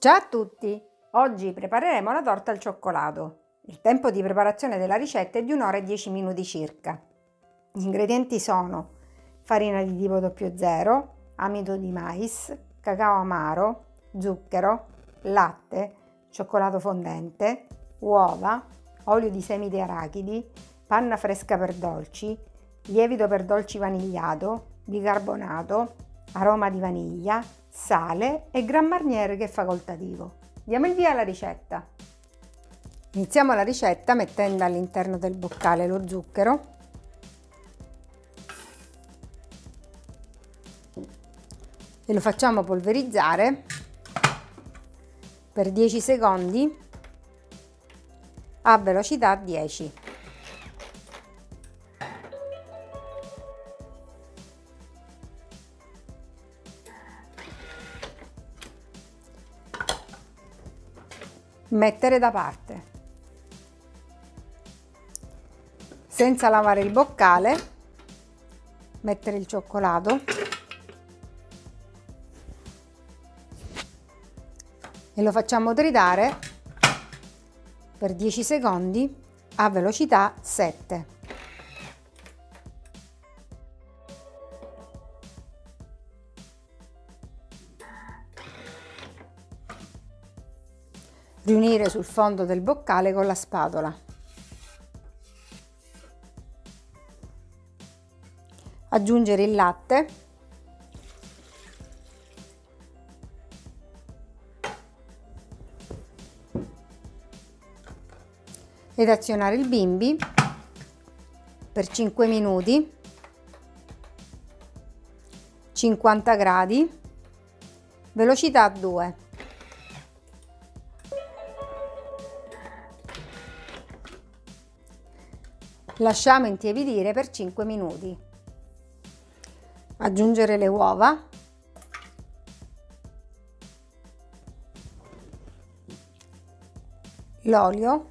Ciao a tutti! Oggi prepareremo la torta al cioccolato. Il tempo di preparazione della ricetta è di 1 ora e 10 minuti circa. Gli ingredienti sono farina di tipo 00, amido di mais, cacao amaro, zucchero, latte, cioccolato fondente, uova, olio di semi di arachidi, panna fresca per dolci, lievito per dolci vanigliato, bicarbonato, aroma di vaniglia, sale e Grand Marnier che è facoltativo. Diamo il via alla ricetta. Iniziamo la ricetta mettendo all'interno del boccale lo zucchero e lo facciamo polverizzare per 10 secondi a velocità 10. Mettere da parte. Senza lavare il boccale, mettere il cioccolato e lo facciamo tritare per 10 secondi a velocità 7. Riunire sul fondo del boccale con la spatola. Aggiungere il latte. Ed azionare il bimbi per 5 minuti, 50 gradi, velocità 2. Lasciamo intiepidire per 5 minuti. Aggiungere le uova. L'olio.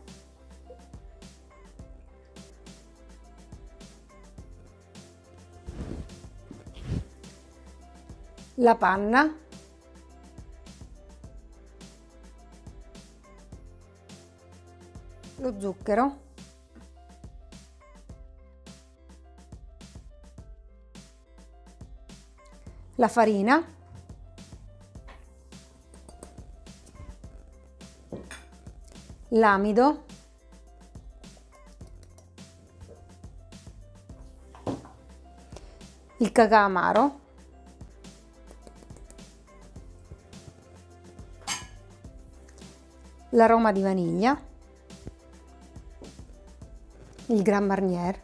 La panna. Lo zucchero. La farina, l'amido, il cacao amaro, l'aroma di vaniglia, il Grand Marnier,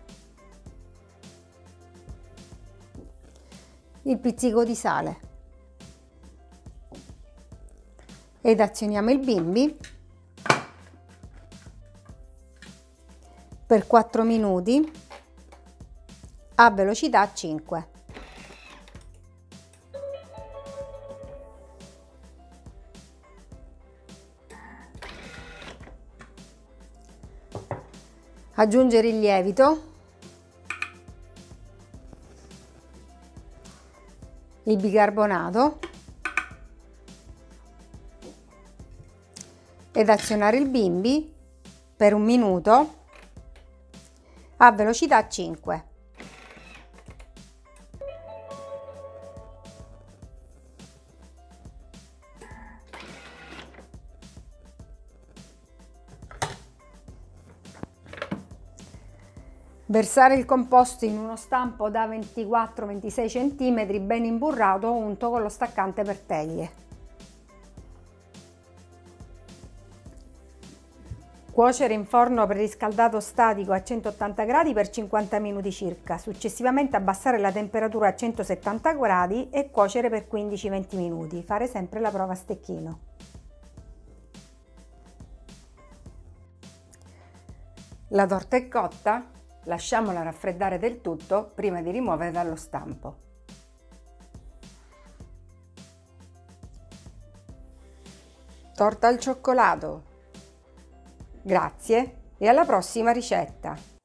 il pizzico di sale ed azioniamo il bimbi per 4 minuti a velocità 5. Aggiungere il lievito, il bicarbonato ed azionare il bimbi per 1 minuto a velocità 5. Versare il composto in uno stampo da 24-26 cm ben imburrato o unto con lo staccante per teglie. Cuocere in forno preriscaldato statico a 180 gradi per 50 minuti circa, successivamente abbassare la temperatura a 170 gradi e cuocere per 15-20 minuti. Fare sempre la prova a stecchino. La torta è cotta? Lasciamola raffreddare del tutto prima di rimuovere dallo stampo. Torta al cioccolato. Grazie e alla prossima ricetta!